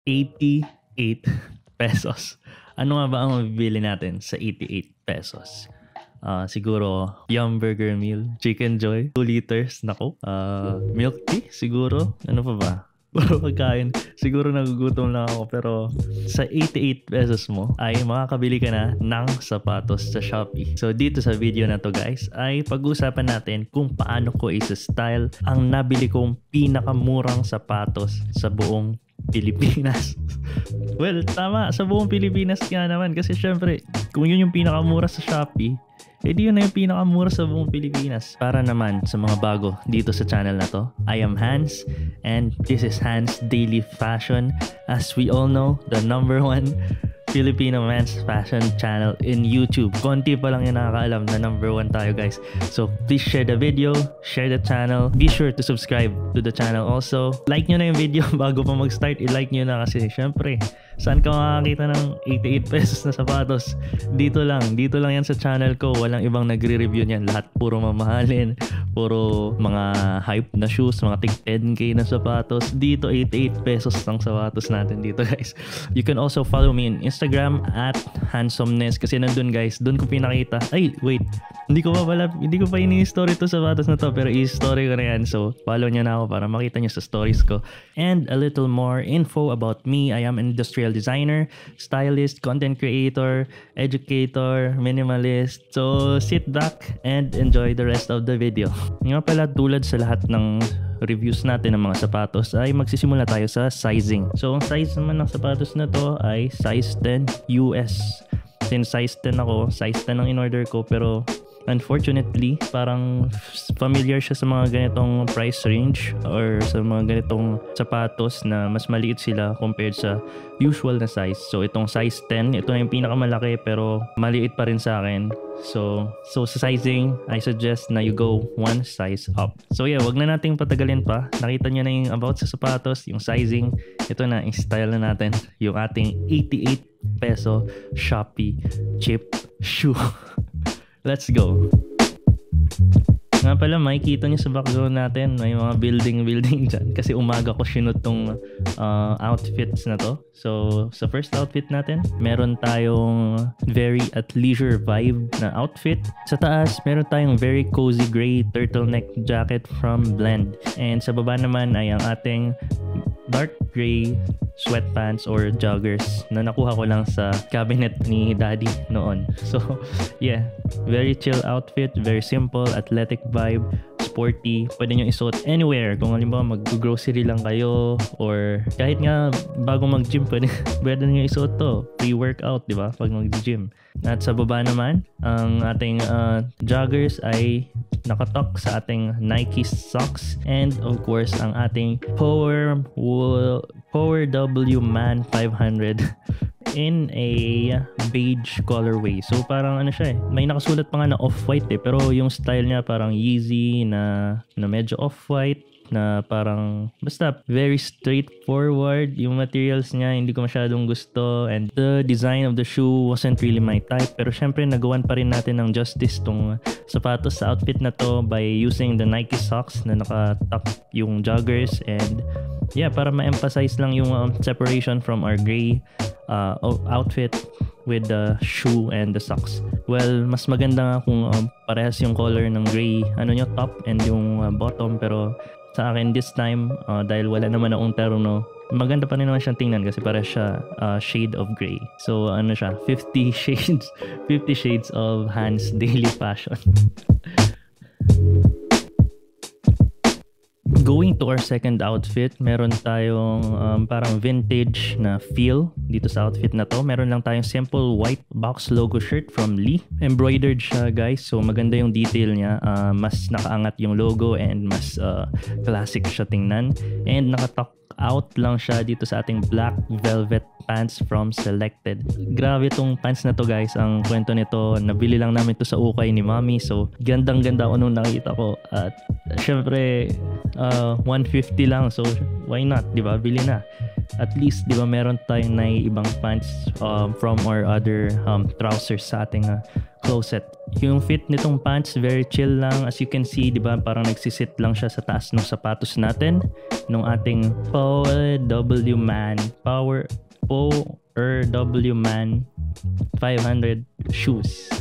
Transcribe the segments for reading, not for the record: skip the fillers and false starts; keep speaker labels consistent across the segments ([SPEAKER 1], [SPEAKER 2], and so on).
[SPEAKER 1] 88 pesos. Ano nga ba ang mabibili natin sa 88 pesos? Siguro Yum Burger Meal, Chicken Joy, 2 liters, nako. Milk tea, siguro. Ano pa ba? Puro pagkain. Siguro nagugutom lang ako, pero sa 88 pesos mo ay makakabili ka na ng sapatos sa Shopee. So dito sa video na to guys ay pag-usapan natin kung paano ko isa-style ang nabili kong pinakamurang sapatos sa buong Pilipinas. Well, tama, sa buong Pilipinas nga naman kasi syempre kung yun yung pinakamura sa Shopee, edi yun na yung pinakamura sa buong Pilipinas. Para naman sa mga bago dito sa channel na to, I am Hans and this is Hans Daily Fashion. As we all know, the #1 Filipino men's fashion channel in YouTube. Konti pa lang yung nakakaalam na #1 tayo guys. So please share the video, share the channel. Be sure to subscribe to the channel also. Like nyo na yung video bago pa mag-start. I-like nyo na kasi syempre, saan ka makakita ng 88 pesos na sapatos? Dito lang yan sa channel ko. Walang ibang nagre-review niyan. Lahat puro mamahalin, puro mga hype na shoes, mga tig 10k na sapatos. Dito 88 pesos ang sapatos natin dito guys. You can also follow me in Instagram at handsomeness kasi nandun guys, dun ko pinakita. Ay, wait. Hindi ko pa ini-story to sapatos na to pero i-story ko na yan. So, follow nyo na ako para makita nyo sa stories ko. And a little more info about me. I am an industrial designer, stylist, content creator, educator, minimalist. So, sit back and enjoy the rest of the video. Nga pala, tulad sa lahat ng reviews natin ng mga sapatos ay magsisimula tayo sa sizing. So, ang size naman ng sapatos na to ay size 10 US. Since size 10 ako, size 10 ang in-order ko pero unfortunately, parang familiar siya sa mga ganitong price range or sa mga ganitong sapatos na mas maliit sila compared sa usual na size. So, itong size 10, ito na yung pinakamalaki pero maliit pa rin sa akin. So sa sizing, I suggest na you go one size up. So yeah, wag na nating patagalin pa. Nakita nyo na yung about sa sapatos, yung sizing. Ito na, i-style na natin yung ating 88 peso Shopee cheap shoe. Let's go. Nga pala, makikita nyo sa background natin may mga building dyan kasi umaga ko sinut tong outfits na to. So sa first outfit natin, meron tayong very athleisure vibe na outfit. Sa taas, meron tayong very cozy gray turtleneck jacket from Blend. And sa baba naman ay ang ating dark gray sweatpants or joggers na nakuha ko lang sa cabinet ni daddy noon. So yeah, very chill outfit, very simple, athletic vibe, sporty. Pwede nyo isuot anywhere. Kung halimbawa mag-grocery lang kayo or kahit nga bago mag-gym, pwede nyo isuot to. Pre-workout, di ba? Pag mag-gym. At sa baba naman, ang ating joggers ay nakatok sa ating Nike socks and of course ang ating Power W Man 500 in a beige colorway. So parang ano siya eh, may nakasulat pa nga na off-white eh, pero yung style niya parang Yeezy na medyo off-white na parang basta very straightforward. Yung materials niya hindi ko masyadong gusto and the design of the shoe wasn't really my type, pero syempre nagawan pa rin natin ng justice tong sapatos sa outfit na to by using the Nike socks na naka-top yung joggers and yeah, para ma-emphasize lang yung separation from our gray outfit with the shoe and the socks. Well, mas maganda nga kung parehas yung color ng gray top and yung bottom, pero sa akin this time dahil wala naman akong terno, maganda pa rin naman siyang tingnan kasi parehas siya shade of gray. So ano siya, 50 shades of Hans Daily Fashion. Going to our second outfit, meron tayong parang vintage na feel dito sa outfit na to. Meron lang tayong simple white box logo shirt from Lee. Embroidered siya guys, so maganda yung detail niya. Mas nakaangat yung logo and mas classic siya tingnan. And nakatak out lang siya dito sa ating black velvet pants from Selected. Grabe tong pants na to guys. Ang kwento nito, nabili lang namin to sa ukay ni Mommy. So gandang ganda ako nung nakita ko. At syempre 150 lang. So why not, di ba? Bili na. At least, di ba, meron tayong ibang pants from our other trousers sa ating closet. Yung fit nitong pants, very chill lang. As you can see, di ba, parang nagsisit lang siya sa taas ng sapatos natin. Nung ating Power W Man 500 shoes.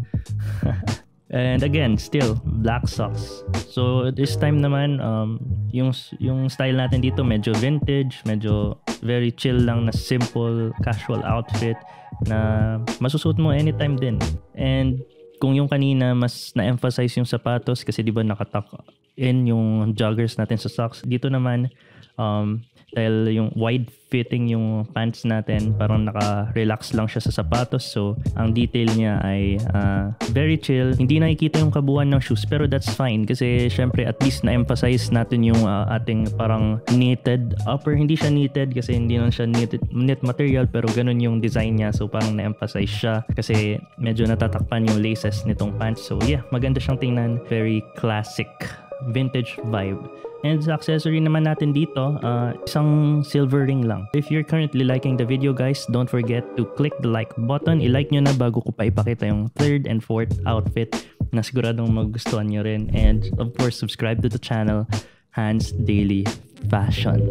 [SPEAKER 1] And again, still black socks. So this time naman, yung style natin dito medyo vintage, medyo very chill lang na simple casual outfit na masusuot mo anytime din. And kung yung kanina mas na-emphasize yung sapatos kasi di ba nakatuck in yung joggers natin sa socks, dito naman dahil yung wide fitting yung pants natin, parang naka-relax lang siya sa sapatos. So ang detail niya ay very chill. Hindi nakikita yung kabuuan ng shoes, pero that's fine kasi syempre at least na-emphasize natin yung ating parang knitted upper. Hindi siya knitted kasi hindi naman siya knit material, pero ganun yung design niya. So parang na-emphasize siya kasi medyo natatakpan yung laces nitong pants. So yeah, maganda siyang tingnan. Very classic vintage vibe. And sa accessory naman natin dito, isang silver ring lang. If you're currently liking the video guys, don't forget to click the like button. I-like nyo na bago ko pa ipakita yung third and fourth outfit na siguradong magustuhan nyo rin. And of course, subscribe to the channel, Hans Daily Fashion.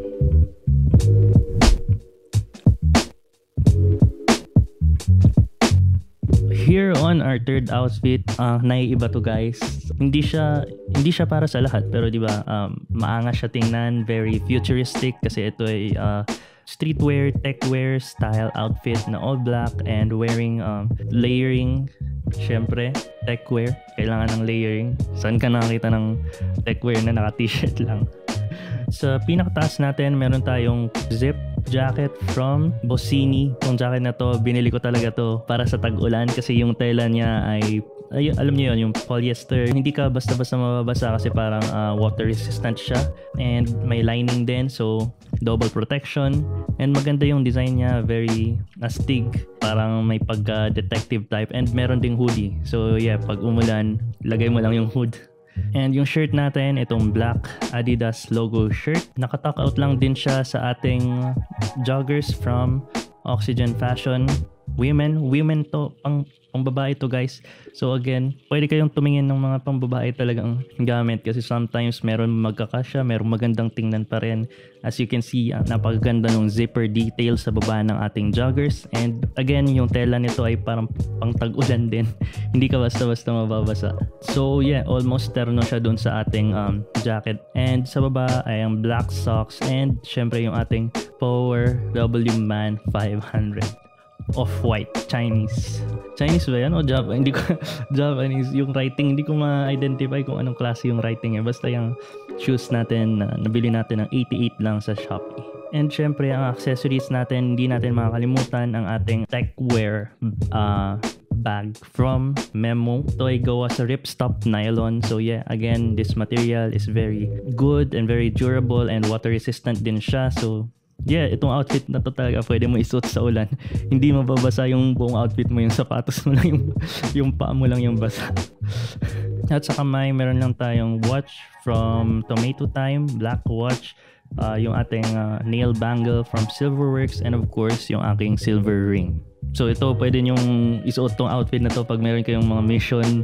[SPEAKER 1] Here on our third outfit, naiiba to guys. Hindi siya para sa lahat, pero di ba maangas siya tingnan, very futuristic kasi ito ay streetwear, techwear style outfit na all black and wearing layering. Syempre, techwear, kailangan ng layering. Saan ka nakakita ng techwear na naka-t-shirt lang? Sa pinakataas natin, meron tayong zip jacket from Bossini. Itong jacket na to, binili ko talaga to para sa tag-ulan kasi yung tela niya ay alam niyo yun, yung polyester. Hindi ka basta-basta mababasa kasi parang water resistant siya and may lining din, so double protection. And maganda yung design niya, very astig, parang may pagka-detective type, and meron ding hoodie. So yeah, pag umulan, lagay mo lang yung hood. And yung shirt natin, itong black Adidas logo shirt. Nakatuck out lang din siya sa ating joggers from Oxygen Fashion. Women to, pang babae to guys. So again, pwede kayong tumingin ng mga pang babae talagang gamit kasi sometimes meron magkakasya, meron magandang tingnan pa rin. As you can see, napakaganda ng zipper detail sa baba ng ating joggers. And again, yung tela nito ay parang pang tag-ulan din. Hindi ka basta-basta mababasa. So yeah, almost terno siya dun sa ating jacket. And sa baba ay ang black socks and syempre yung ating Power W Man 500. Off-white, Chinese ba yan? O Java? Hindi ko, Japanese. Yung writing, hindi ko ma-identify kung anong klase yung writing eh. Basta yung shoes natin, nabili natin ng 88 lang sa Shopee. And syempre, ang accessories natin, hindi natin makakalimutan ang ating techwear bag from Memo. Ito ay gawa sa ripstop nylon. So yeah, again, this material is very good and very durable and water resistant din siya. So yeah, itong outfit na to talaga pwede mo isuot sa ulan. Hindi mababasa yung buong outfit mo, yung sapatos mo lang, yung paa mo lang yung basa. At sa kamay, meron lang tayong watch from Tomato Time, black watch. Yung ating nail bangle from Silverworks, and of course, yung aking silver ring. So ito, pwede nyong isuot tong outfit na to pag meron kayong mga mission.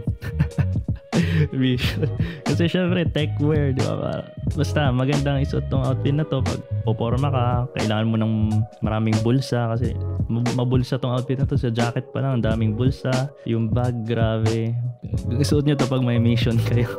[SPEAKER 1] Kasi syempre techwear, di ba? Basta magandang isuot tong outfit na to pag poporma ka, kailangan mo ng maraming bulsa kasi mabulsa tong outfit na to. Sa jacket pa lang, ang daming bulsa. Yung bag, grabe. Isuot nyo to pag may mission kayo.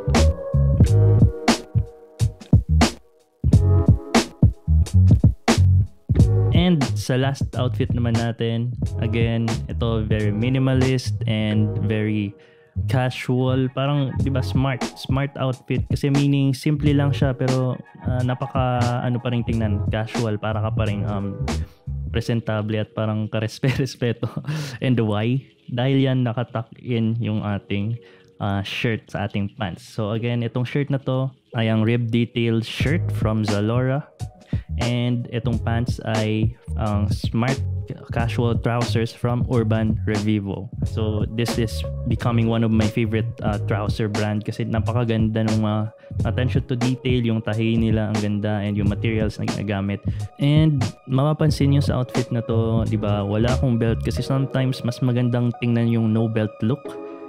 [SPEAKER 1] And sa last outfit naman natin, again, ito very minimalist and very casual, parang 'di ba smart outfit kasi meaning simple lang siya pero napaka ano pa ring tingnan, casual, para ka pa ring presentable at parang karespeto. And why? Dahil yan nakatuck in yung ating shirt sa ating pants. So again, itong shirt na to ay ang rib detail shirt from Zalora. And itong pants ay smart casual trousers from Urban Revivo. So this is becoming one of my favorite trouser brand kasi napakaganda ng attention to detail, yung tahi nila ang ganda, and yung materials na ginagamit. And mapapansin nyo sa outfit na to, di ba, wala akong belt kasi sometimes mas magandang tingnan yung no belt look.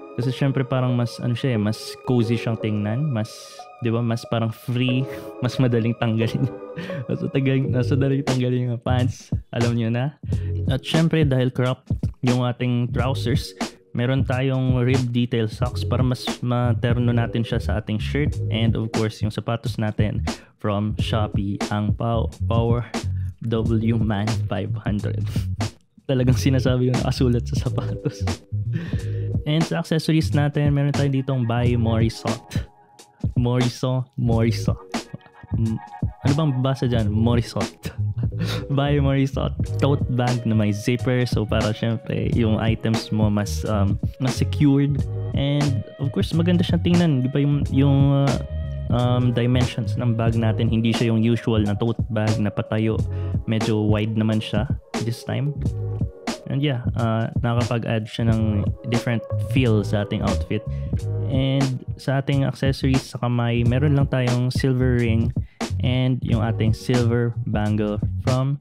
[SPEAKER 1] Kasi syempre parang mas ano siya mas cozy siyang tingnan, mas 'di ba, mas parang free, mas madaling tanggalin. Mas madaling tanggalin yung pants, alam niyo na. At syempre dahil crop yung ating trousers, meron tayong rib detail socks para mas materno natin siya sa ating shirt, and of course yung sapatos natin from Shopee, ang Power W Man 500. Talagang sinasabi yung nakasulat sa sapatos. And sa accessories natin, meron tayo ditong by Morisot. Morisot. Ano bang basa dyan? Morisot. By Morisot. Tote bag na may zipper. So para syempre yung items mo mas secured. And of course maganda siyang tingnan. Di ba yung dimensions ng bag natin, hindi siya yung usual na tote bag na patayo. Medyo wide naman siya this time. And yeah, nakakapag-add siya ng different feel sa ating outfit. And sa ating accessories sa kamay, meron lang tayong silver ring and yung ating silver bangle from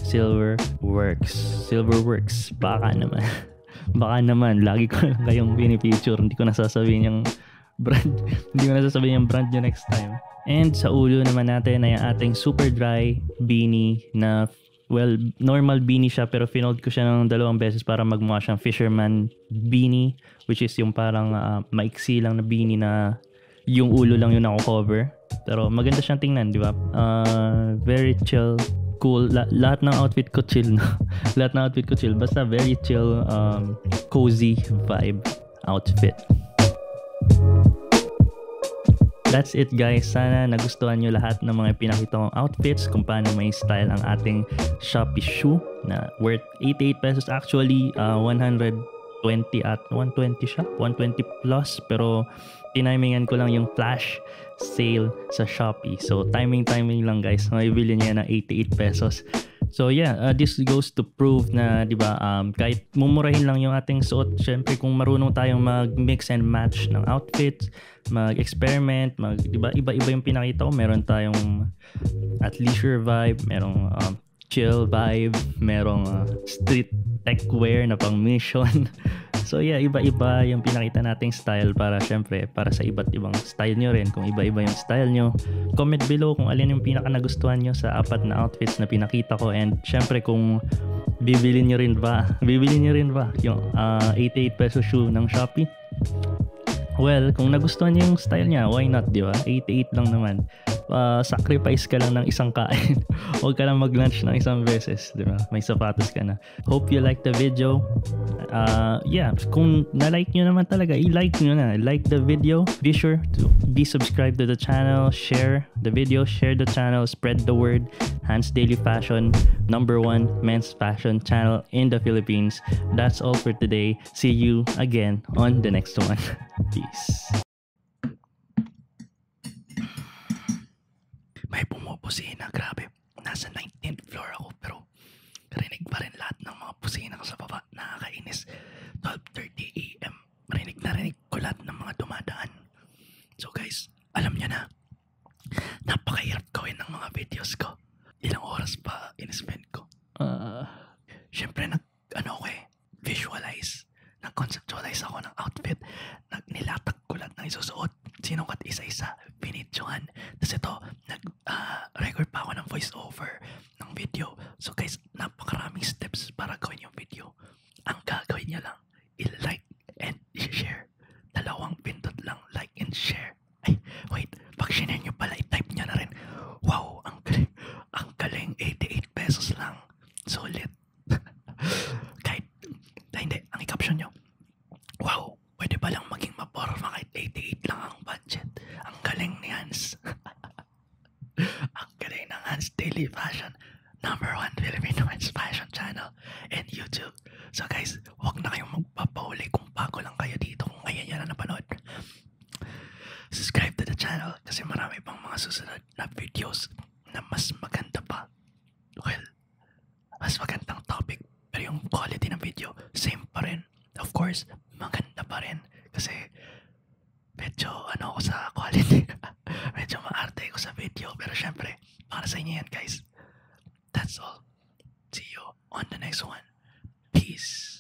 [SPEAKER 1] Silverworks. Baka naman. Lagi ko lang kayong pinipicture. Hindi ko nasasabihin yung brand. Hindi ko nasasabihin yung brand nyo next time. And sa ulo naman natin ay ang ating super dry beanie na normal beanie siya pero finold ko siya ng 2 beses para magmukha siyang fisherman beanie, which is yung parang maiksi lang na beanie na yung ulo lang yung nako-cover. Pero maganda siyang tingnan, di ba? Very chill, cool. Lahat ng outfit ko chill na. Lahat ng outfit ko chill. Basta very chill, cozy vibe outfit. That's it guys. Sana nagustuhan nyo lahat ng mga pinakita kong outfits, kung paano may style ang ating Shopee shoe na worth 88 pesos. Actually, 120 at 120 siya. 120 plus. Pero tinimingan ko lang yung flash sale sa Shopee. So timing lang guys. Mabibili niya na 88 pesos. So yeah, this goes to prove na 'di ba, kahit mumurahin lang yung ating suot, syempre kung marunong tayong mag-mix and match ng outfits, mag-experiment, 'di ba, iba-iba yung pinakita ko. Meron tayong athleisure vibe, merong chill vibe, merong street tech wear na pang mission. So yeah, iba-iba yung pinakita nating style para syempre para sa iba't ibang style nyo rin. Kung iba-iba yung style nyo, comment below kung alin yung pinaka nagustuhan nyo sa 4 na outfits na pinakita ko. And syempre kung bibili nyo rin ba yung 88 peso shoe ng Shopee? Well, kung nagustuhan niyo yung style niya, why not, di ba? 88 lang naman. Sacrifice ka lang ng isang kain. Huwag ka lang mag-lunch ng isang beses, di ba? May sapatos ka na. Hope you like the video. Yeah, kung na-like nyo naman talaga, i-like nyo na. Like the video. Be sure to be subscribed to the channel. Share the video. Share the channel. Spread the word. Hans Daily Fashion, #1 men's fashion channel in the Philippines. That's all for today. See you again on the next one. Peace. May pumupusina, grabe. Nasa 19th floor ako pero rinig pa rin lahat ng mga pusina ko sa baba. Nakakainis. 12:30 AM. Rinig ko lahat ng mga dumadaan. So guys, alam niyo na, napakahirap gawin ng mga videos ko. Ilang oras pa in-spend ko. Syempre visualize, nag-conceptualize ako ng outfit, nilatak ko lahat ng isusuot, sinukat isa-isa, binidyohan. Tapos ito, record pa ako ng voice over ng video. So guys, napakaraming steps para gawin yung video. Ang gagawin niya lang, i-like and i-share. 2 pindot lang, like and share. Ay, wait, pag share nyo pala, i-type nyo na rin. Wow, ang galing, 88 pesos lang. Sulit. Kahit, hindi, ang i-caption nyo, wow, pwede ba lang maging maporma kahit 88 lang ang budget. Ang galing ni Hans. Ang galing ng Hans Daily Fashion, #1 Filipino men's fashion channel and YouTube. So guys, huwag na kayong magpapahuli kung bago lang kayo dito, kung ngayon yan na napanood. Subscribe to the channel kasi marami pang mga susunod na videos na mas maganda pa. Well, mas magandang topic, pero yung quality ng video same pa rin. Of course, maganda pa rin kasi medyo ako sa quality. Medyo maarte ko sa video, pero syempre para sa inyo yan guys. That's all. See you on the next one. Peace.